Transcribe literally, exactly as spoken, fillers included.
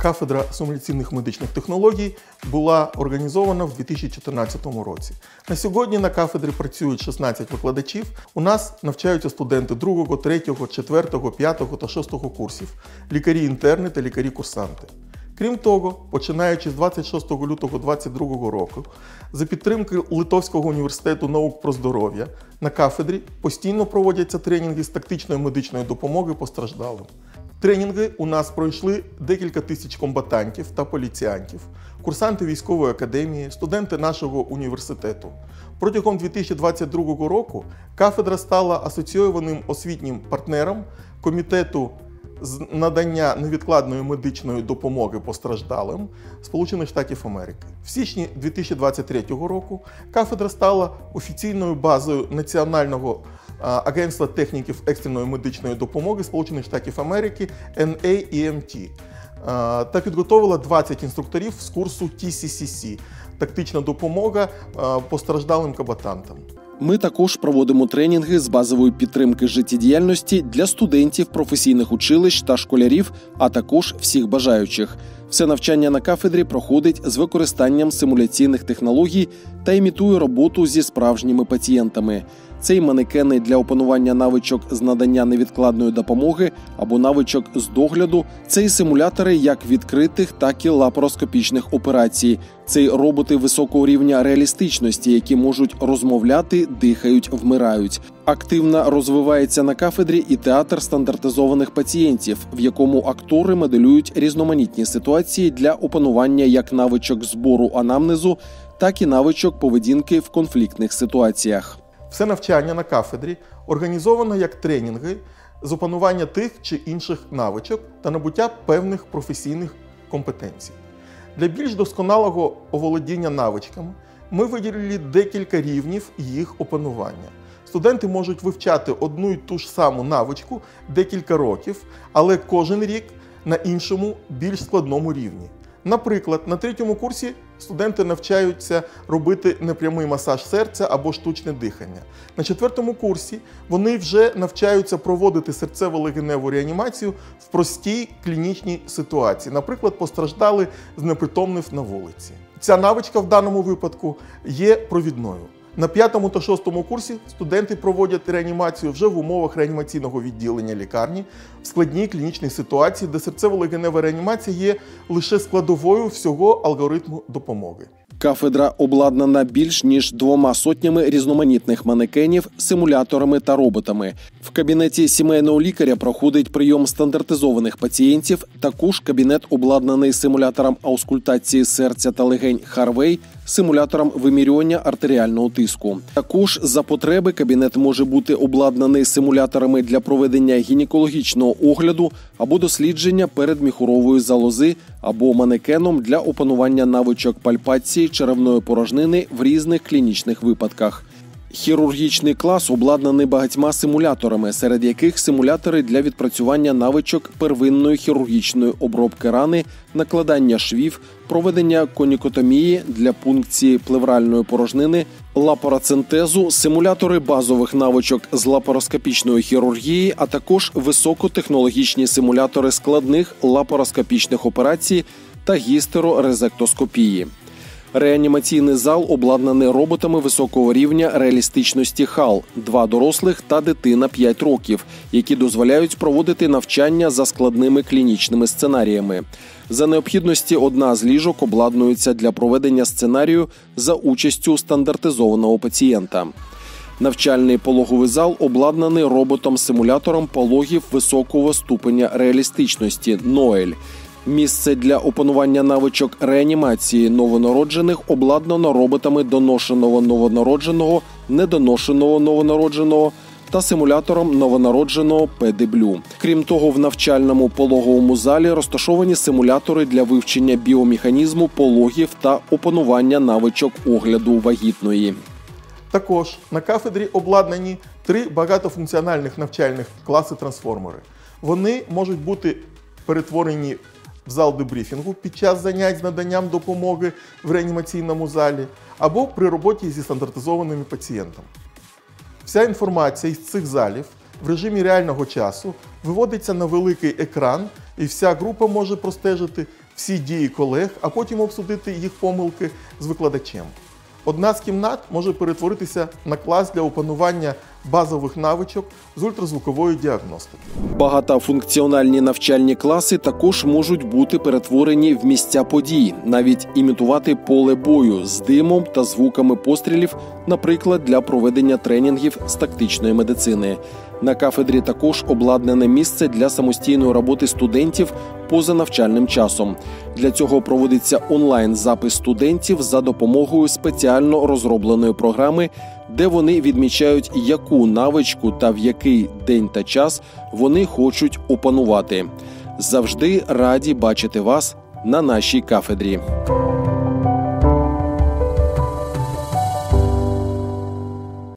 Кафедра симуляційних медичних технологій була організована в дві тисячі чотирнадцятому році. На сьогодні на кафедрі працюють шістнадцять викладачів. У нас навчаються студенти другого, третього, четвертого, п'ятого та шостого курсів, лікарі-інтерни та лікарі-курсанти. Крім того, починаючи з двадцять шостого лютого дві тисячі двадцять другого року, за підтримки Литовського університету наук про здоров'я, на кафедрі постійно проводяться тренінги з тактичної медичної допомоги постраждалим. Тренінги у нас пройшли декілька тисяч комбатантів та поліціянтів, курсанти військової академії, студенти нашого університету. Протягом дві тисячі двадцять другого року кафедра стала асоційованим освітнім партнером Комітету з надання невідкладної медичної допомоги постраждалим Сполучених Штатів Америки. В січні дві тисячі двадцять третього року кафедра стала офіційною базою Національного агентства техніків екстреної медичної допомоги Сполучених Штатів Америки ен ей і ем ті та підготовила двадцять інструкторів з курсу ті сі сі сі – тактична допомога постраждалим комбатантам. Ми також проводимо тренінги з базової підтримки життєдіяльності для студентів професійних училищ та школярів, а також всіх бажаючих. Все навчання на кафедрі проходить з використанням симуляційних технологій та імітує роботу зі справжніми пацієнтами. Це й манекени для опанування навичок з надання невідкладної допомоги або навичок з догляду, це й симулятори як відкритих, так і лапароскопічних операцій, це й роботи високого рівня реалістичності, які можуть розмовляти, дихають, вмирають. Активно розвивається на кафедрі і театр стандартизованих пацієнтів, в якому актори моделюють різноманітні ситуації для опанування як навичок збору анамнезу, так і навичок поведінки в конфліктних ситуаціях. Все навчання на кафедрі організовано як тренінги з опанування тих чи інших навичок та набуття певних професійних компетенцій. Для більш досконалого оволодіння навичками ми виділили декілька рівнів їх опанування. Студенти можуть вивчати одну й ту ж саму навичку декілька років, але кожен рік на іншому, більш складному рівні. Наприклад, на третьому курсі студенти навчаються робити непрямий масаж серця або штучне дихання. На четвертому курсі вони вже навчаються проводити серцево-легеневу реанімацію в простій клінічній ситуації. Наприклад, постраждали, знепритомнив на вулиці. Ця навичка в даному випадку є провідною. На п'ятому та шостому курсі студенти проводять реанімацію вже в умовах реанімаційного відділення лікарні в складній клінічній ситуації, де серцево-легенева реанімація є лише складовою всього алгоритму допомоги. Кафедра обладнана більш ніж двома сотнями різноманітних манекенів, симуляторами та роботами. В кабінеті сімейного лікаря проходить прийом стандартизованих пацієнтів, також кабінет обладнаний симулятором аускультації серця та легень Харвей, симулятором вимірювання артеріального тиску. Також за потреби кабінет може бути обладнаний симуляторами для проведення гінекологічного огляду або дослідження передміхурової залози, або манекеном для опанування навичок пальпації черевної порожнини в різних клінічних випадках. Хірургічний клас обладнаний багатьма симуляторами, серед яких симулятори для відпрацювання навичок первинної хірургічної обробки рани, накладання швів, проведення конікотомії для пункції плевральної порожнини, лапароцентезу, симулятори базових навичок з лапароскопічної хірургії, а також високотехнологічні симулятори складних лапароскопічних операцій та гістерорезектоскопії. Реанімаційний зал обладнаний роботами високого рівня реалістичності хал – два дорослих та дитина п'ять років, які дозволяють проводити навчання за складними клінічними сценаріями. За необхідності одна з ліжок обладнується для проведення сценарію за участю стандартизованого пацієнта. Навчальний пологовий зал обладнаний роботом-симулятором пологів високого ступеня реалістичності – ноель. Місце для опанування навичок реанімації новонароджених обладнано роботами доношеного новонародженого, недоношеного новонародженого та симулятором новонародженого педиблю. Крім того, в навчальному пологовому залі розташовані симулятори для вивчення біомеханізму пологів та опанування навичок огляду вагітної. Також на кафедрі обладнані три багатофункціональних навчальних класи-трансформери. Вони можуть бути перетворені в зал дебрифінгу під час занять з наданням допомоги в реанімаційному залі або при роботі зі стандартизованими пацієнтами. Вся інформація із цих залів в режимі реального часу виводиться на великий екран, і вся група може простежити всі дії колег, а потім обсудити їх помилки з викладачем. Одна з кімнат може перетворитися на клас для опанування базових навичок з ультразвукової діагностики. Багатофункціональні навчальні класи також можуть бути перетворені в місця подій, навіть імітувати поле бою з димом та звуками пострілів, наприклад, для проведення тренінгів з тактичної медицини. На кафедрі також обладнане місце для самостійної роботи студентів поза навчальним часом. Для цього проводиться онлайн-запис студентів за допомогою спеціально розробленої програми, де вони відмічають, яку навичку та в який день та час вони хочуть опанувати. Завжди раді бачити вас на нашій кафедрі.